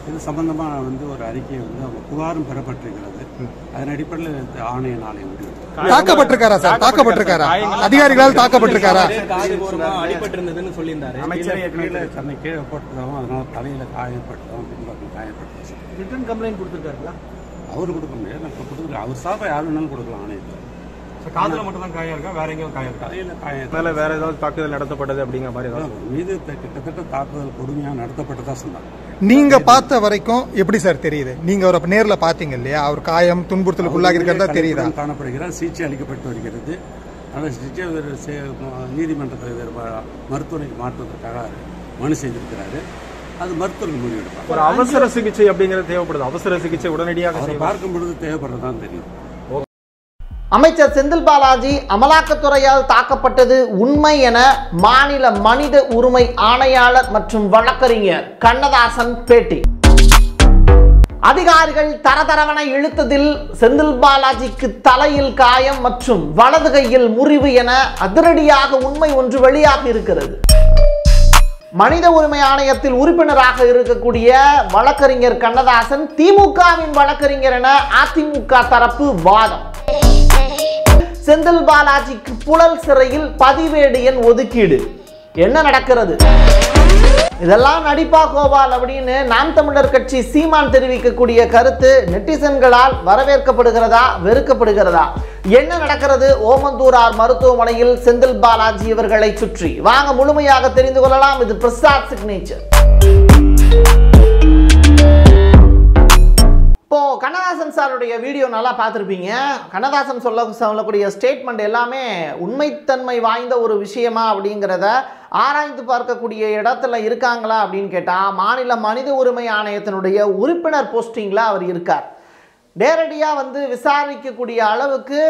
இது சம்பந்தமாக ஒரு அறிக்கையை அவங்க புகாரும் பெறப்பட்டிருக்கிறது. அதன் அடிப்படையில் ஆணைய நாளை முடிவு. தாக்கப்பட்டிருக்காரா சார்? தாக்கப்பட்டிருக்காரா? அதிகாரிகளால் தாக்கப்பட்டிருக்காரா? அடிபட்டிருந்ததுன்னு சொல்லியிருந்தாரு அமைச்சர். தன்னை கீழே போட்டுக்கிறோம், அதனால தலையில காயப்பட்டோம், பின்பக்கம் காயப்பட்டோம். Return complaint கொடுத்துருக்காருங்களா? அவரு கொடுக்க முடியாது, நான் கொடுத்துருக்கேன். அவர் சார்பாக யார் வேணாலும் கொடுக்கலாம் ஆணையத்தில். காதில் மட்டும் தான் காயம் இருக்கா, வேற எங்கேயும் காயம் இருக்கா? தலையில காயம். மேலே வேற ஏதாவது தாக்குதல் நடத்தப்பட்டது அப்படிங்கிற மாதிரி ஏதாவது மீது கிட்டத்தட்ட தாக்குதல் கொடுமையாக நடத்தப்பட்டதா சொன்னாங்க. நீங்க பார்த்த வரைக்கும் எப்படி சார் தெரியுது? நீங்க அவரை நேர்ல பாத்தீங்க இல்லையா? அவர் காயம் துன்புறுத்தலுக்கு உள்ளாகி இருக்கிறதா தெரியுதா? காணப்படுகிறார், சிகிச்சை அளிக்கப்பட்டு வருகிறது. ஆனால் சிகிச்சை நீதிமன்றத்தில் மருத்துவமனைக்கு மாற்றுவதற்காக மனு செய்திருக்கிறாரு. அது மருத்துவர்கள் முடிவெடுப்பார். ஒரு அவசர சிகிச்சை அப்படிங்கிறது தேவைப்படுது. அவசர சிகிச்சை உடனடியாக பார்க்கும் பொழுது தேவைப்படுறதான் தெரியும். அமைச்சர் செந்தில் பாலாஜி அமலாக்கத்துறையால் தாக்கப்பட்டது உண்மை என மாநில மனித உரிமை ஆணையாளர் மற்றும் வழக்கறிஞர் கண்ணதாசன் பேட்டி. அதிகாரிகள் தரதரவன இழுத்ததில் செந்தில் பாலாஜிக்கு தலையில் காயம் மற்றும் வலது கையில் முறிவு என அதிரடியாக உண்மை ஒன்று வெளியாகி இருக்கிறது. மனித உரிமை ஆணையத்தில் உறுப்பினராக இருக்கக்கூடிய வழக்கறிஞர் கண்ணதாசன் திமுகவின் வழக்கறிஞர் என அதிமுக தரப்பு வாதம். செந்தில் பாலாஜிக்கு புழல் சிறையில் பதிவேடு எண் ஒதுக்கீடு. என்ன நடக்கிறது? இதெல்லாம் நடிப்பா கோபால் அப்படின்னு நாம் தமிழர் கட்சி சீமான் தெரிவிக்கக்கூடிய கருத்து நெட்டிசன்களால் வரவேற்கப்படுகிறதா, வெறுக்கப்படுகிறதா? என்ன நடக்கிறது ஓமந்தூரார் மருத்துவமனையில் செந்தில் பாலாஜி இவர்களை சுற்றி? வாங்க முழுமையாக தெரிந்து கொள்ளலாம். இது பிரசாத் சிக்னேச்சர். இப்போ கண்ணதாசன் சாருடைய வீடியோ நல்லா பார்த்துருப்பீங்க. கண்ணதாசன் சொல்லக்கூடிய ஸ்டேட்மெண்ட் எல்லாமே உண்மைத்தன்மை வாய்ந்த ஒரு விஷயமா அப்படிங்கிறத ஆராய்ந்து பார்க்கக்கூடிய இடத்துல இருக்காங்களா அப்படின்னு கேட்டால் மாநில மனித உரிமை ஆணையத்தினுடைய உறுப்பினர் போஸ்டிங்கில் அவர் இருக்கார். நேரடியாக விசாரிக்கக்கூடிய அளவுக்கு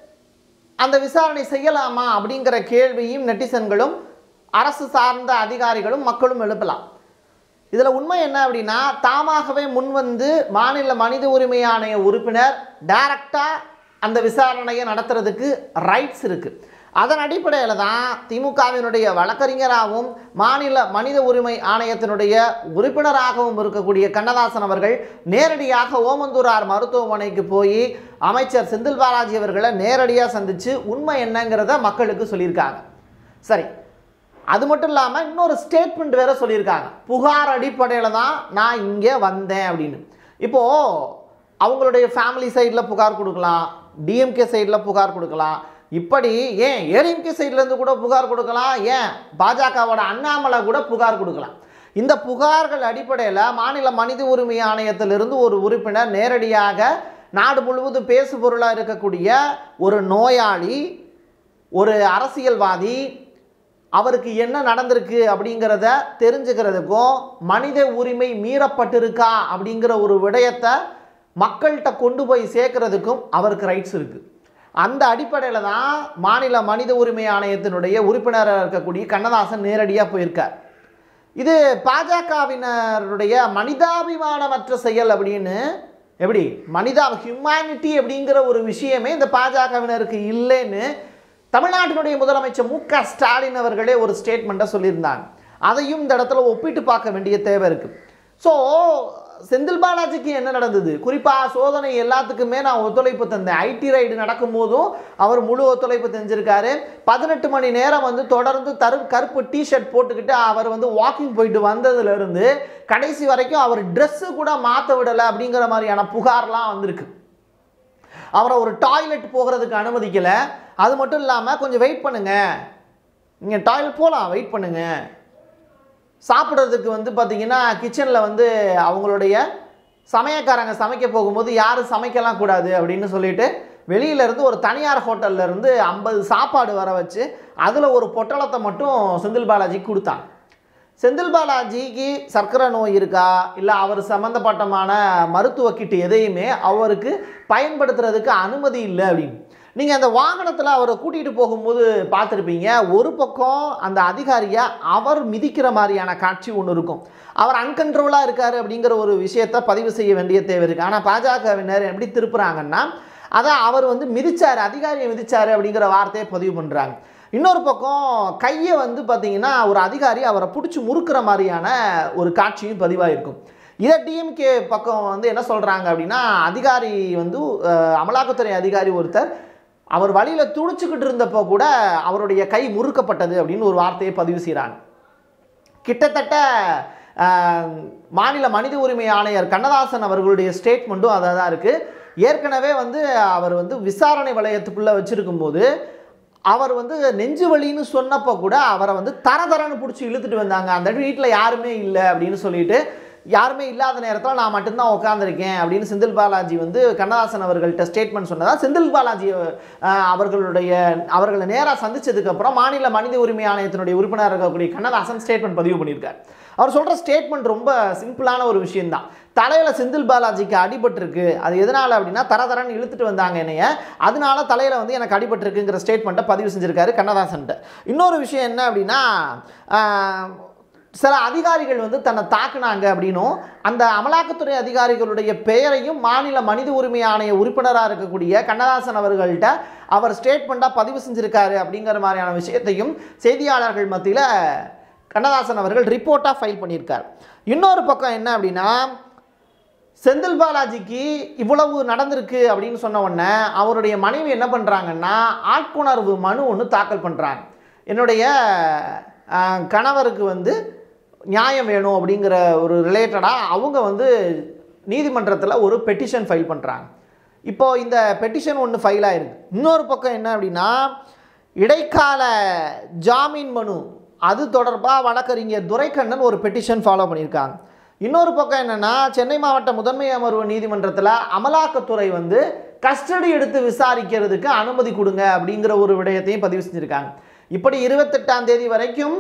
அந்த விசாரணை செய்யலாமா அப்படிங்கிற கேள்வியும் நெட்டிசன்களும் அரசு சார்ந்த அதிகாரிகளும் மக்களும் எழுப்பலாம். இதில் உண்மை என்ன அப்படின்னா, தாமாகவே முன்வந்து மாநில மனித உரிமை ஆணைய உறுப்பினர் டைரக்டாக அந்த விசாரணையை நடத்துறதுக்கு ரைட்ஸ் இருக்குது. அதன் அடிப்படையில் தான் திமுகவினுடைய வழக்கறிஞராகவும் மாநில மனித உரிமை ஆணையத்தினுடைய உறுப்பினராகவும் இருக்கக்கூடிய கண்ணதாசன் அவர்கள் நேரடியாக ஓமந்தூரார் மருத்துவமனைக்கு போய் அமைச்சர் செந்தில் பாலாஜி அவர்களை நேரடியாக சந்தித்து உண்மை என்னங்கிறத மக்களுக்கு சொல்லியிருக்காங்க. சரி, அது மட்டும் இல்லாமல் இன்னொரு ஸ்டேட்மெண்ட் வேறு சொல்லியிருக்காங்க. புகார் அடிப்படையில் தான் நான் இங்கே வந்தேன் அப்படின்னு. இப்போது அவங்களுடைய ஃபேமிலி சைடில் புகார் கொடுக்கலாம், டிஎம்கே சைடில் புகார் கொடுக்கலாம், இப்படி ஏன் ஏடிஎம்கே சைட்லேருந்து கூட புகார் கொடுக்கலாம், ஏன் பாஜகவோட அண்ணாமலை கூட புகார் கொடுக்கலாம். இந்த புகார்கள் அடிப்படையில் மாநில மனித உரிமை ஆணையத்திலிருந்து ஒரு உறுப்பினர் நேரடியாக நாடு முழுவதும் பேசு பொருளாக இருக்கக்கூடிய ஒரு நோயாளி, ஒரு அரசியல்வாதி, அவருக்கு என்ன நடந்திருக்கு அப்படிங்கிறத தெரிஞ்சுக்கிறதுக்கும் மனித உரிமை மீறப்பட்டிருக்கா அப்படிங்கிற ஒரு விடயத்தை மக்கள்கிட்ட கொண்டு போய் சேர்க்கறதுக்கும் அவருக்கு ரைட்ஸ் இருக்குது. அந்த அடிப்படையில் தான் மாநில மனித உரிமை ஆணையத்தினுடைய உறுப்பினராக இருக்கக்கூடிய கண்ணதாசன் நேரடியாக போயிருக்கார். இது பாஜகவினருடைய மனிதாபிமானமற்ற செயல் அப்படின்னு, எப்படி ஹியூமனிட்டி அப்படிங்கிற ஒரு விஷயமே இந்த பாஜகவினருக்கு இல்லைன்னு தமிழ்நாட்டினுடைய முதலமைச்சர் மு.க. ஸ்டாலின் அவர்களே ஒரு ஸ்டேட்மெண்ட்டை சொல்லியிருந்தாங்க. அதையும் இந்த இடத்துல ஒப்பிட்டு பார்க்க வேண்டிய தேவை இருக்குது. ஸோ செந்தில் பாலாஜிக்கு என்ன நடந்தது, குறிப்பாக சோதனை எல்லாத்துக்குமே நான் ஒத்துழைப்பு தந்தேன். ஐடி ரைடு நடக்கும் போதும் அவர் முழு ஒத்துழைப்பு செஞ்சுருக்காரு. 18 மணி நேரம் தொடர்ந்து கருப்பு டிஷர்ட் போட்டுக்கிட்டு அவர் வாக்கிங் போயிட்டு வந்ததுலேருந்து கடைசி வரைக்கும் அவர் ட்ரெஸ்ஸு கூட மாற்ற விடலை அப்படிங்கிற மாதிரியான புகார்லாம் வந்திருக்கு. அவரை ஒரு டாய்லெட் போகிறதுக்கு அனுமதிக்கலை. அது மட்டும் இல்லாமல் கொஞ்சம் வெயிட் பண்ணுங்கள், நீங்கள் டாய்லெட் போகலாம், வெயிட் பண்ணுங்கள். சாப்பிட்றதுக்கு பார்த்தீங்கன்னா கிச்சனில் அவங்களுடைய சமையக்காரங்க சமைக்க போகும்போது யாரும் சமைக்கலாம் கூடாது அப்படின்னு சொல்லிட்டு வெளியிலேருந்து ஒரு தனியார் ஹோட்டல்லேருந்து 50 சாப்பாடு வர வச்சு அதில் ஒரு பொட்டலத்தை மட்டும் செந்தில் பாலாஜிக்கு கொடுத்தாங்க. செந்தில் பாலாஜிக்கு சர்க்கரை நோய் இருக்கா, இல்லை அவர் சம்மந்தப்பட்டமான மருத்துவ கிட்டு எதையுமே அவருக்கு பயன்படுத்துறதுக்கு அனுமதி இல்லை அப்படின்னு. நீங்கள் அந்த வாகனத்தில் அவரை கூட்டிகிட்டு போகும்போது பார்த்துருப்பீங்க, ஒரு பக்கம் அந்த அதிகாரியை அவர் மிதிக்கிற மாதிரியான காட்சி ஒன்று இருக்கும். அவர் அன்கண்ட்ரோலாக இருக்கார் அப்படிங்கிற ஒரு விஷயத்தை பதிவு செய்ய வேண்டிய தேவை இருக்குது. ஆனால் பாஜகவினர் எப்படி திருப்புறாங்கன்னா, அதான் அவர் மிதிச்சார், அதிகாரியை மிதிச்சார் அப்படிங்கிற வார்த்தையை பதிவு பண்ணுறாங்க. இன்னொரு பக்கம் கையை பார்த்தீங்கன்னா ஒரு அதிகாரி அவரை பிடிச்சி முறுக்கிற மாதிரியான ஒரு காட்சியும் பதிவாயிருக்கும். இதை டிஎம்கே பக்கம் வந்து என்ன சொல்கிறாங்க அப்படின்னா, அதிகாரி வந்து அமலாக்கத்துறை அதிகாரி ஒருத்தர் அவர் வழியில் துடிச்சுக்கிட்டு இருந்தப்போ கூட அவருடைய கை முறுக்கப்பட்டது அப்படின்னு ஒரு வார்த்தையை பதிவு செய்கிறாங்க. கிட்டத்தட்ட மாநில மனித உரிமை ஆணையர் கண்ணதாசன் அவர்களுடைய ஸ்டேட்மெண்ட்டும் அதை தான் இருக்குது. ஏற்கனவே வந்து அவர் வந்து விசாரணை வளையத்துக்குள்ளே வச்சுருக்கும்போது அவர் வந்து நெஞ்சு வலின்னு சொன்னப்போ கூட அவரை வந்து தரன்னு பிடிச்சி இழுத்துட்டு வந்தாங்க. அந்த வீட்டில் யாருமே இல்லை அப்படின்னு சொல்லிட்டு, யாருமே இல்லாத நேரத்தில் நான் மட்டும்தான் உட்காந்துருக்கேன் அப்படின்னு செந்தில் பாலாஜி வந்து கண்ணதாசன் அவர்கள்ட்ட ஸ்டேட்மெண்ட் சொன்னதா செந்தில் பாலாஜி அவர்களை நேராக சந்திச்சதுக்கப்புறம் மாநில மனித உரிமை ஆணையத்தினுடைய உறுப்பினர் இருக்கக்கூடிய கண்ணதாசன் ஸ்டேட்மெண்ட் பதிவு பண்ணியிருக்கார். அவர் சொல்கிற ஸ்டேட்மெண்ட் ரொம்ப சிம்பிளான ஒரு விஷயம்தான். தலையில் செந்தில் பாலாஜிக்கு அடிபட்டிருக்கு, அது எதனால் அப்படின்னா தரன்னு இழுத்துட்டு வந்தாங்க என்னைய, அதனால தலையில் வந்து எனக்கு அடிபட்டிருக்குங்கிற ஸ்டேட்மெண்ட்டை பதிவு செஞ்சுருக்காரு கண்ணதாசன்ட்ட. இன்னொரு விஷயம் என்ன அப்படின்னா, சில அதிகாரிகள் வந்து தன்னை தாக்குனாங்க அப்படின்னும் அந்த அமலாக்கத்துறை அதிகாரிகளுடைய பெயரையும் மாநில மனித உரிமை ஆணைய உறுப்பினராக இருக்கக்கூடிய கண்ணதாசன் அவர்கள்ட்ட அவர் ஸ்டேட்மெண்ட்டாக பதிவு செஞ்சுருக்காரு அப்படிங்கிற மாதிரியான விஷயத்தையும் செய்தியாளர்கள் மத்தியில் கண்ணதாசன் அவர்கள் ரிப்போர்ட்டாக ஃபைல் பண்ணியிருக்கார். இன்னொரு பக்கம் என்ன அப்படின்னா, செந்தில் பாலாஜிக்கு இவ்வளவு நடந்திருக்கு அப்படின்னு சொன்ன உடனே அவருடைய மனைவி என்ன பண்ணுறாங்கன்னா ஆட்கொணர்வு மனு ஒன்று தாக்கல் பண்ணுறாங்க. என்னுடைய கணவருக்கு வந்து நியாயம் வேணும் அப்படிங்கிற ஒரு ரிலேட்டடாக அவங்க வந்து நீதிமன்றத்தில் ஒரு பெட்டிஷன் ஃபைல் பண்ணுறாங்க. இப்போது இந்த பெட்டிஷன் ஒன்று ஃபைல் ஆகிருக்கு. இன்னொரு பக்கம் என்ன அப்படின்னா, இடைக்கால ஜாமீன் மனு அது தொடர்பாக வழக்கறிஞர் துரைக்கண்ணன் ஒரு பெட்டிஷன் ஃபாலோ பண்ணியிருக்காங்க. இன்னொரு பக்கம் என்னென்னா, சென்னை மாவட்ட முதன்மை அமர்வு நீதிமன்றத்தில் அமலாக்கத்துறை வந்து கஸ்டடி எடுத்து விசாரிக்கிறதுக்கு அனுமதி கொடுங்க அப்படிங்கிற ஒரு விடயத்தையும் பதிவு செஞ்சுருக்காங்க. இப்படி 28ஆம் தேதி வரைக்கும்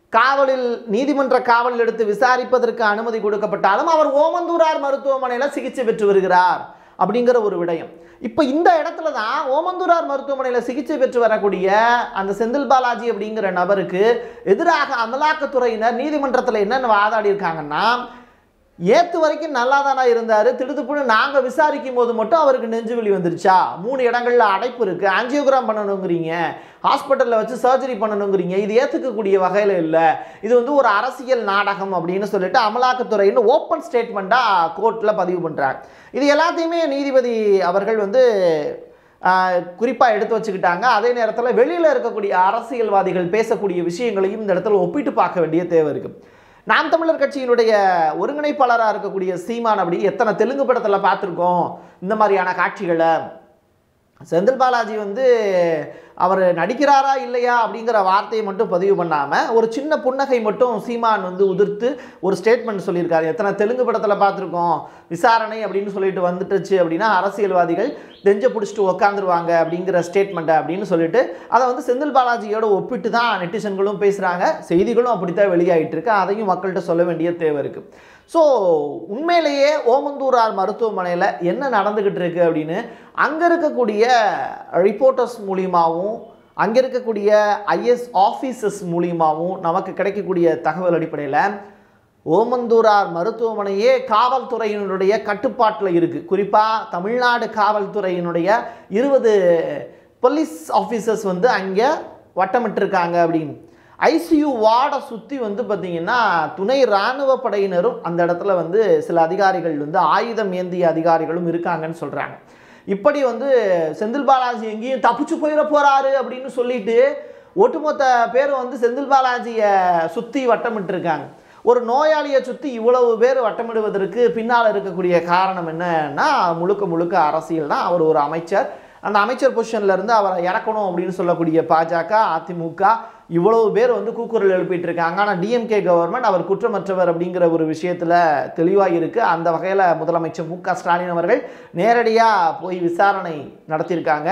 நீதிமன்ற காவலில் எடுத்து விசாரிப்பதற்கு அனுமதி கொடுக்கப்பட்டாலும் அவர் ஓமந்தூரார் மருத்துவமனையில் சிகிச்சை பெற்று வருகிறார் அப்படிங்கிற ஒரு விடயம். இப்போ இந்த இடத்துல தான் ஓமந்தூரார் மருத்துவமனையில் சிகிச்சை பெற்று வரக்கூடிய அந்த செந்தில் பாலாஜி அப்படிங்கிற நபருக்கு எதிராக அமலாக்கத்துறையினர் நீதிமன்றத்தில் என்னென்ன வாதாடி இருக்காங்கன்னா, ஏத்து வரைக்கும் நல்லா தானே இருந்தார், திடுத்துப்புன்னு நாங்கள் விசாரிக்கும் போது மட்டும் அவருக்கு நெஞ்சுவலி வந்துருச்சா, 3 இடங்களில் அடைப்பு இருக்குது, ஆஞ்சியோகிராம் பண்ணணுங்கிறீங்க, ஹாஸ்பிட்டலில் வச்சு சர்ஜரி பண்ணணுங்கிறீங்க, இது ஏற்றுக்கக்கூடிய வகையில் இல்லை, இது வந்து ஒரு அரசியல் நாடகம் அப்படின்னு சொல்லிட்டு அமலாக்கத்துறைன்னு ஓப்பன் ஸ்டேட்மெண்ட்டாக கோர்ட்டில் பதிவு பண்ணுறாங்க. இது எல்லாத்தையுமே நீதிபதி அவர்கள் வந்து குறிப்பாக எடுத்து வச்சுக்கிட்டாங்க. அதே நேரத்தில் வெளியில் இருக்கக்கூடிய அரசியல்வாதிகள் பேசக்கூடிய விஷயங்களையும் இந்த இடத்துல ஒப்பிட்டு பார்க்க வேண்டிய தேவை இருக்குது. நாம் தமிழர் கட்சியினுடைய ஒருங்கிணைப்பாளராக இருக்கக்கூடிய சீமான் அப்படி எத்தனை தெலுங்கு படத்தில் பார்த்துருக்கோம் இந்த மாதிரியான காட்சிகளை. செந்தில் பாலாஜி வந்து அவர் நடிக்கிறாரா இல்லையா அப்படிங்கிற வார்த்தையை மட்டும் பதிவு பண்ணாமல் ஒரு சின்ன புன்னகை மட்டும் சீமான் வந்து உதிர்த்து ஒரு ஸ்டேட்மெண்ட் சொல்லியிருக்காரு. எத்தனை தெலுங்கு படத்தில் பார்த்துருக்கோம், விசாரணை அப்படின்னு சொல்லிட்டு வந்துட்டுச்சு அப்படின்னா அரசியல்வாதிகள் நெஞ்சை பிடிச்சிட்டு உக்காந்துருவாங்க அப்படிங்கிற ஸ்டேட்மெண்ட்டை அப்படின்னு சொல்லிட்டு அதை வந்து செந்தில் பாலாஜியோட ஒப்பிட்டு தான் நெட்டிசன்களும் பேசுகிறாங்க, செய்திகளும் அப்படித்தான் வெளியாகிட்டு இருக்கு. அதையும் மக்கள்கிட்ட சொல்ல வேண்டிய தேவை இருக்குது. ஸோ உண்மையிலேயே ஓமந்தூரார் மருத்துவமனையில் என்ன நடந்துக்கிட்டு இருக்கு அப்படின்னு அங்கே இருக்கக்கூடிய ரிப்போர்ட்டர்ஸ் மூலியமாகவும் அங்கே இருக்கக்கூடிய ஐஎஸ் ஆஃபீஸர்ஸ் மூலியமாகவும் நமக்கு கிடைக்கக்கூடிய தகவல் அடிப்படையில் ஓமந்தூரார் மருத்துவமனையே காவல்துறையினுடைய கட்டுப்பாட்டில் இருக்குது. குறிப்பாக தமிழ்நாடு காவல்துறையினுடைய 20 போலீஸ் ஆஃபீஸர்ஸ் வந்து அங்கே வட்டமிட்டிருக்காங்க அப்படின்னு. ஐசியூ வார்டை சுற்றி வந்து பார்த்திங்கன்னா துணை இராணுவ படையினரும் அந்த இடத்துல வந்து சில அதிகாரிகள் வந்து ஆயுதம் ஏந்திய அதிகாரிகளும் இருக்காங்கன்னு சொல்கிறாங்க. இப்படி வந்து செந்தில் பாலாஜி எங்கேயும் தப்பிச்சு போயிட போகிறாரு அப்படின்னு சொல்லிட்டு ஒட்டுமொத்த பேர் வந்து செந்தில் பாலாஜியை சுற்றி வட்டமிட்டிருக்காங்க. ஒரு நோயாளியை சுற்றி இவ்வளவு பேர் வட்டமிடுவதற்கு பின்னால் இருக்கக்கூடிய காரணம் என்னன்னா முழுக்க அரசியல் தான். அவர் ஒரு அமைச்சர், அந்த அமைச்சர் பொசிஷன்லேருந்து அவரை இறக்கணும் அப்படின்னு சொல்லக்கூடிய பாஜக, அதிமுக இவ்வளவு பேர் வந்து கூக்குரல் எழுப்பிட்டு இருக்காங்க. ஆனால் டிஎம்கே கவர்மெண்ட் அவர் குற்றமற்றவர் அப்படிங்கிற ஒரு விஷயத்தில் தெளிவாக இருக்குது. அந்த வகையில் முதலமைச்சர் மு.க. ஸ்டாலின் அவர்கள் நேரடியாக போய் விசாரணை நடத்தியிருக்காங்க.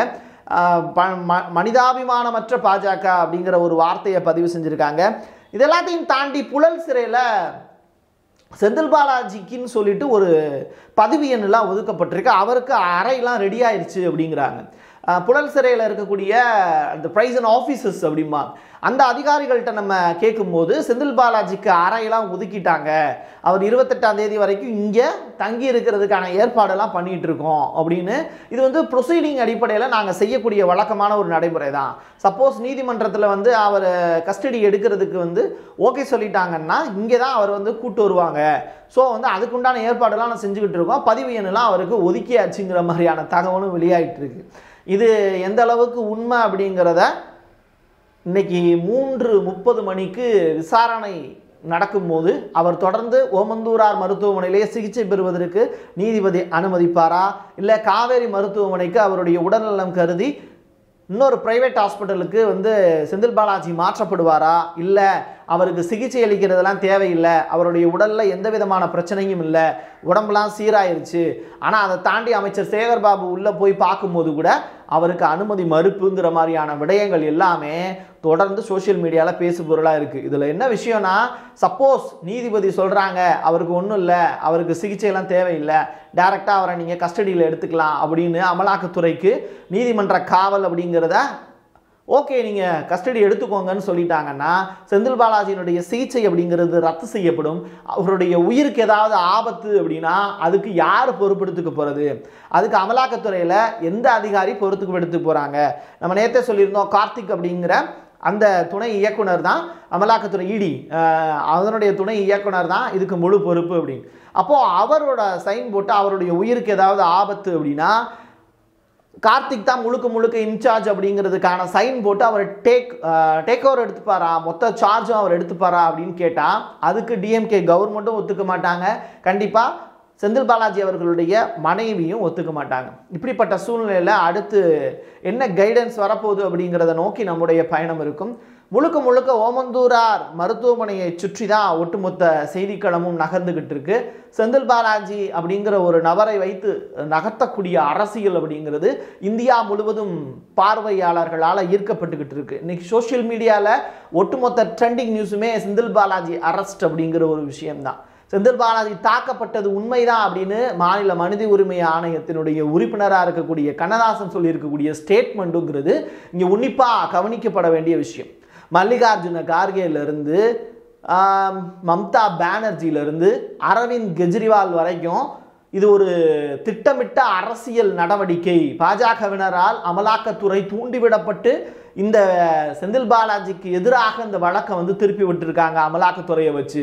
மனிதாபிமானமற்ற பாஜக அப்படிங்கிற ஒரு வார்த்தையை பதிவு செஞ்சுருக்காங்க. இதெல்லாத்தையும் தாண்டி புழல் சிறையில் செந்தில் பாலாஜிக்குன்னு சொல்லிட்டு ஒரு பதவி எண்ணெலாம் ஒதுக்கப்பட்டிருக்கு. அவருக்கு அறையெல்லாம் ரெடி ஆயிடுச்சு அப்படிங்கிறாங்க. புழல் சிறையில் இருக்கக்கூடிய அந்த பிரைசன் ஆஃபீஸர்ஸ் அப்படிமா அந்த அதிகாரிகள்கிட்ட நம்ம கேட்கும்போது செந்தில் பாலாஜிக்கு அறையெல்லாம் ஒதுக்கிட்டாங்க, அவர் 28ஆம் தேதி வரைக்கும் இங்கே தங்கி இருக்கிறதுக்கான ஏற்பாடெல்லாம் பண்ணிட்டு இருக்கோம் அப்படின்னு. இது வந்து ப்ரொசீடிங் அடிப்படையில் நாங்கள் செய்யக்கூடிய வழக்கமான ஒரு நடைமுறை தான். சப்போஸ் நீதிமன்றத்தில் வந்து அவர் கஸ்டடி எடுக்கிறதுக்கு வந்து ஓகே சொல்லிட்டாங்கன்னா இங்கே தான் அவர் வந்து கூட்டு வருவாங்க. ஸோ வந்து அதுக்குண்டான ஏற்பாடெல்லாம் நான் செஞ்சுக்கிட்டு இருக்கோம், பதிவு எண்ணெல்லாம் அவருக்கு ஒதுக்கியாச்சுங்கிற மாதிரியான தகவலும் வெளியாகிட்டு இருக்கு. இது எந்த அளவுக்கு உண்மை அப்படிங்கிறத இன்னைக்கு 3:30 மணிக்கு விசாரணை நடக்கும்போது அவர் தொடர்ந்து ஓமந்தூரார் மருத்துவமனையிலேயே சிகிச்சை பெறுவதற்கு நீதிபதி அனுமதிப்பாரா, இல்லை காவேரி மருத்துவமனைக்கு அவருடைய உடல்நலம் கருதி இன்னொரு பிரைவேட் ஹாஸ்பிட்டலுக்கு வந்து செந்தில் பாலாஜி மாற்றப்படுவாரா, இல்லை அவருக்கு சிகிச்சை அளிக்கிறதெல்லாம் தேவையில்லை, அவருடைய உடலில் எந்த விதமான பிரச்சனையும் இல்லை, உடம்புலாம் சீராயிருச்சு, ஆனால் அதை தாண்டி அமைச்சர் சேகர் பாபு உள்ளே போய் பார்க்கும்போது கூட அவருக்கு அனுமதி மறுப்புங்கிற மாதிரியான விடயங்கள் எல்லாமே தொடர்ந்து சோஷியல் மீடியாவில் பேசு பொருளாக இருக்குது. இதில் என்ன விஷயம்னா, சப்போஸ் நீதிபதி சொல்கிறாங்க அவருக்கு ஒன்றும் இல்லை, அவருக்கு சிகிச்சையெல்லாம் தேவையில்லை, டைரெக்டாக அவரை நீங்கள் கஸ்டடியில் எடுத்துக்கலாம் அப்படின்னு அமலாக்கத்துறைக்கு நீதிமன்ற காவல் அப்படிங்கிறத ஓகே நீங்கள் கஸ்டடி எடுத்துக்கோங்கன்னு சொல்லிட்டாங்கன்னா செந்தில் பாலாஜியினுடைய சிகிச்சை அப்படிங்கிறது ரத்து செய்யப்படும். அவருடைய உயிருக்கு ஏதாவது ஆபத்து அப்படின்னா அதுக்கு யார் பொறுப்பெடுத்துக்க போகிறது? அதுக்கு அமலாக்கத்துறையில் எந்த அதிகாரி பொறுத்துக்கு போகிறாங்க? நம்ம நேற்றே சொல்லியிருந்தோம், கார்த்திக் அப்படிங்கிற அந்த துணை இயக்குனர் தான் அமலாக்கத்துறை இடி, அதனுடைய துணை இயக்குனர் தான் இதுக்கு முழு பொறுப்பு அப்படின்னு. அப்போது அவரோட சைன் போட்டு அவருடைய உயிருக்கு ஏதாவது ஆபத்து அப்படின்னா கார்த்திக் தான் முழுக்க இன்சார்ஜ் அப்படிங்கிறதுக்கான சைன் போட்டு அவர் டேக் ஓவர் எடுத்துப்பாரா, மொத்த சார்ஜும் அவர் எடுத்துப்பாரா அப்படின்னு கேட்டால் அதுக்கு டிஎம்கே கவர்மெண்ட்டும் ஒத்துக்க மாட்டாங்க, கண்டிப்பாக செந்தில் பாலாஜி அவர்களுடைய மனைவியும் ஒத்துக்க மாட்டாங்க. இப்படிப்பட்ட சூழ்நிலையில் அடுத்து என்ன கைடன்ஸ் வரப்போகுது அப்படிங்கிறத நோக்கி நம்முடைய பயணம் இருக்கும். முழுக்க ஓமந்தூரார் மருத்துவமனையை சுற்றி தான் ஒட்டுமொத்த செய்திக்களமும் நகர்ந்துகிட்டு இருக்கு. செந்தில் பாலாஜி அப்படிங்கிற ஒரு நபரை வைத்து நகர்த்தக்கூடிய அரசியல் அப்படிங்கிறது இந்தியா முழுவதும் பார்வையாளர்களால் ஈர்க்கப்பட்டுக்கிட்டு இருக்கு. இன்னைக்கு சோஷியல் மீடியாவில் ஒட்டுமொத்த ட்ரெண்டிங் நியூஸுமே செந்தில் பாலாஜி அரெஸ்ட் அப்படிங்கிற ஒரு விஷயம்தான். செந்தில் பாலாஜி தாக்கப்பட்டது உண்மைதான் அப்படின்னு மாநில மனித உரிமை ஆணையத்தினுடைய உறுப்பினராக இருக்கக்கூடிய கண்ணதாசன் சொல்லியிருக்கக்கூடிய ஸ்டேட்மெண்ட்டுங்கிறது இங்கே உன்னிப்பாக கவனிக்கப்பட வேண்டிய விஷயம். மல்லிகார்ஜுன கார்கேலேருந்து மம்தா பானர்ஜியிலிருந்து அரவிந்த் கெஜ்ரிவால் வரைக்கும் இது ஒரு திட்டமிட்ட அரசியல் நடவடிக்கை. பாஜகவினரால் அமலாக்கத்துறை தூண்டிவிடப்பட்டு இந்த செந்தில் பாலாஜிக்கு எதிராக இந்த வழக்கை வந்து திருப்பி விட்டுருக்காங்க அமலாக்கத்துறையை வச்சு.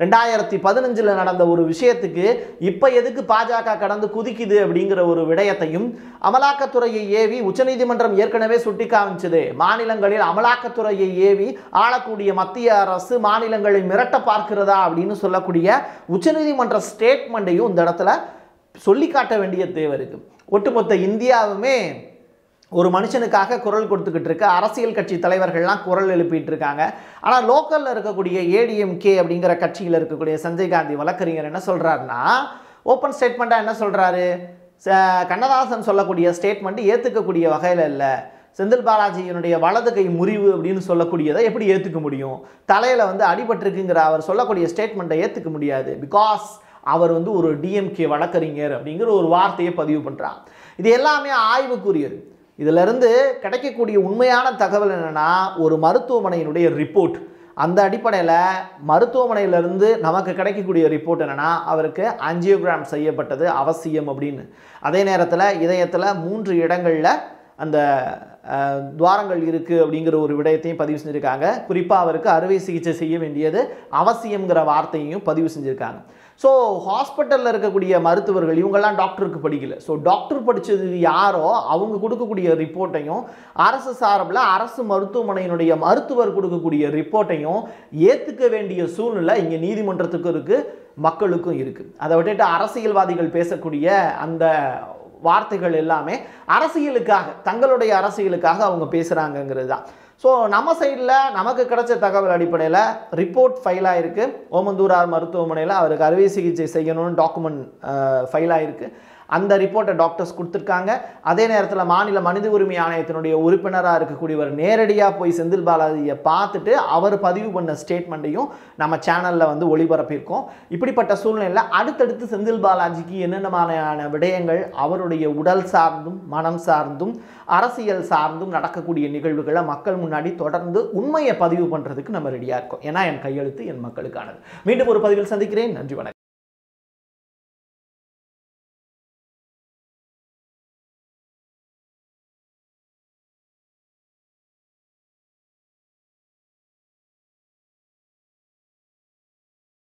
2015 நடந்த ஒரு விஷயத்துக்கு இப்போ எதுக்கு பாஜக கடந்து குதிக்குது அப்படிங்கிற ஒரு விடயத்தையும் அமலாக்கத்துறையை ஏவி உச்சநீதிமன்றம் ஏற்கனவே சுட்டி காமிச்சது. மாநிலங்களில் அமலாக்கத்துறையை ஏவி ஆளக்கூடிய மத்திய அரசு மாநிலங்களை மிரட்ட பார்க்கிறதா அப்படின்னு சொல்லக்கூடிய உச்சநீதிமன்ற ஸ்டேட்மெண்ட்டையும் இந்த இடத்துல சொல்லி காட்ட வேண்டிய தேவை இருக்கு. ஒட்டுமொத்த இந்தியாவுமே ஒரு மனுஷனுக்காக குரல் கொடுத்துக்கிட்டு இருக்கு. அரசியல் கட்சி தலைவர்கள்லாம் குரல் எழுப்பிட்டு இருக்காங்க. ஆனால் லோக்கலில் இருக்கக்கூடிய ஏடிஎம்கே அப்படிங்கிற கட்சியில் இருக்கக்கூடிய சஞ்சய் காந்தி வழக்கறிஞர் என்ன சொல்கிறாருன்னா, ஓப்பன் ஸ்டேட்மெண்ட்டாக என்ன சொல்கிறாரு, கண்ணதாசன் சொல்லக்கூடிய ஸ்டேட்மெண்ட் ஏற்றுக்கக்கூடிய வகையில் இல்லை. செந்தில் பாலாஜியினுடைய வலது கை முறிவு அப்படின்னு சொல்லக்கூடியதை எப்படி ஏற்றுக்க முடியும்? தலையில் வந்து அடிபட்டிருக்குங்கிற அவர் சொல்லக்கூடிய ஸ்டேட்மெண்ட்டை ஏற்றுக்க முடியாது. பிகாஸ் அவர் வந்து ஒரு டிஎம்கே வழக்கறிஞர் அப்படிங்கிற ஒரு வார்த்தையை பதிவு பண்ணுறான். இது எல்லாமே ஆய்வுக்குரியது. இதிலிருந்து கிடைக்கக்கூடிய உண்மையான தகவல் என்னென்னா, ஒரு மருத்துவமனையினுடைய ரிப்போர்ட். அந்த அடிப்படையில் மருத்துவமனையிலிருந்து நமக்கு கிடைக்கக்கூடிய ரிப்போர்ட் என்னென்னா, அவருக்கு ஆஞ்சியோகிராம் செய்யப்பட்டது அவசியம் அப்படின்னு. அதே நேரத்தில் இதயத்தில் 3 இடங்களில் அந்த துவாரங்கள் இருக்குது அப்படிங்கிற ஒரு விடயத்தையும் பதிவு செஞ்சுருக்காங்க. குறிப்பாக அவருக்கு அறுவை சிகிச்சை செய்ய வேண்டியது அவசியங்கிற வார்த்தையையும் பதிவு செஞ்சுருக்காங்க. ஸோ ஹாஸ்பிட்டலில் இருக்கக்கூடிய மருத்துவர்கள் இவங்கெல்லாம் டாக்டருக்கு படிக்கல. ஸோ டாக்டர் படித்தது யாரோ அவங்க கொடுக்கக்கூடிய ரிப்போர்ட்டையும் அரசு சார்பில் அரசு மருத்துவமனையினுடைய மருத்துவர் கொடுக்கக்கூடிய ரிப்போர்ட்டையும் ஏற்றுக்க வேண்டிய சூழ்நிலை இங்கே நீதிமன்றத்துக்கும் இருக்குது, மக்களுக்கும் இருக்குது. அதை விட்டுட்டு அரசியல்வாதிகள் பேசக்கூடிய அந்த வார்த்தைகள் எல்லாமே அரசியலுக்காக, தங்களுடைய அரசியலுக்காக அவங்க பேசுகிறாங்கங்கிறது தான். ஸோ நம்ம சைடில் நமக்கு கிடைச்ச தகவல் அடிப்படையில் ரிப்போர்ட் ஃபைல் ஆகிருக்கு. ஓமந்தூரார் மருத்துவமனையில் அவருக்கு அறுவை சிகிச்சை செய்யணும்னு டாக்குமெண்ட் ஃபைல் ஆகிருக்கு. அந்த ரிப்போர்ட்டை டாக்டர்ஸ் கொடுத்துருக்காங்க. அதே நேரத்தில் மாநில மனித உரிமை ஆணையத்தினுடைய உறுப்பினராக இருக்கக்கூடியவர் நேரடியாக போய் செந்தில் பாலாஜியை பார்த்துட்டு அவர் பதிவு பண்ண ஸ்டேட்மெண்ட்டையும் நம்ம சேனலில் வந்து ஒளிபரப்பியிருக்கோம். இப்படிப்பட்ட சூழ்நிலையில் அடுத்தடுத்து செந்தில் பாலாஜிக்கு என்னென்னமான விடயங்கள் அவருடைய உடல் சார்ந்தும் மனம் சார்ந்தும் அரசியல் சார்ந்தும் நடக்கக்கூடிய நிகழ்வுகளை மக்கள் முன்னாடி தொடர்ந்து உண்மையை பதிவு பண்ணுறதுக்கு நம்ம ரெடியாக இருக்கோம். ஏன்னா என் கையெழுத்து என் மக்களுக்கானது. மீண்டும் ஒரு பதிவில் சந்திக்கிறேன். நன்றி, வணக்கம்.